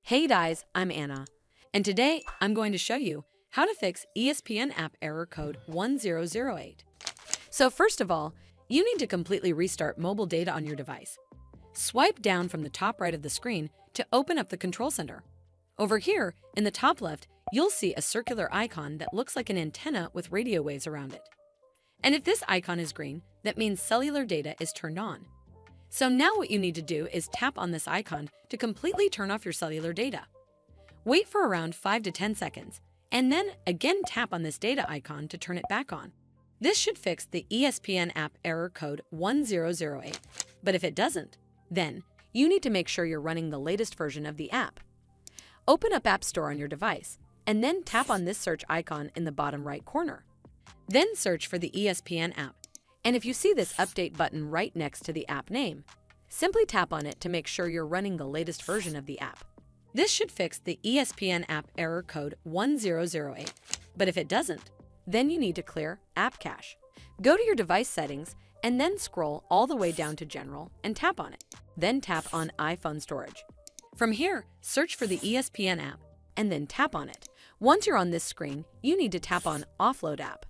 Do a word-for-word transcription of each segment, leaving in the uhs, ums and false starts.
Hey guys, I'm Anna, and today I'm going to show you how to fix E S P N App Error code one zero zero eight. So first of all, you need to completely restart mobile data on your device. Swipe down from the top right of the screen to open up the control center. Over here, in the top left, you'll see a circular icon that looks like an antenna with radio waves around it. And if this icon is green, that means cellular data is turned on. So now what you need to do is tap on this icon to completely turn off your cellular data. Wait for around five to ten seconds, and then again tap on this data icon to turn it back on. This should fix the E S P N App Error code one zero zero eight. But if it doesn't, then you need to make sure you're running the latest version of the app. Open up App Store on your device, and then tap on this search icon in the bottom right corner. Then search for the E S P N app. And if you see this update button right next to the app name, simply tap on it to make sure you're running the latest version of the app. This should fix the E S P N App Error code one zero zero eight. But if it doesn't, then you need to clear App Cache. Go to your device settings and then scroll all the way down to General and tap on it. Then tap on iPhone Storage. From here, search for the E S P N app and then tap on it. Once you're on this screen, you need to tap on Offload App.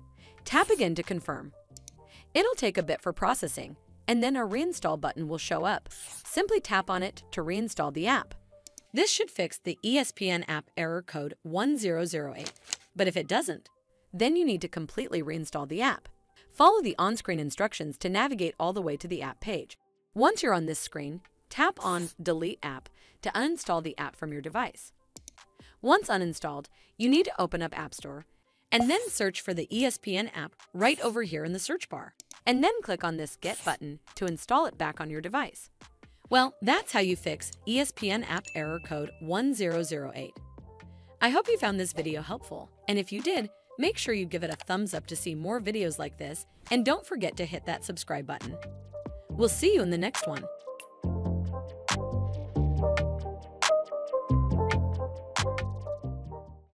Tap again to confirm. It'll take a bit for processing, and then a reinstall button will show up. Simply tap on it to reinstall the app. This should fix the E S P N App Error code one zero zero eight. But if it doesn't, then you need to completely reinstall the app. Follow the on-screen instructions to navigate all the way to the app page. Once you're on this screen, tap on Delete App to uninstall the app from your device. Once uninstalled, you need to open up App Store and then search for the E S P N app right over here in the search bar. And then click on this Get button to install it back on your device. Well, that's how you fix E S P N App Error code one zero zero eight. I hope you found this video helpful, and if you did, make sure you give it a thumbs up to see more videos like this, and don't forget to hit that subscribe button. We'll see you in the next one.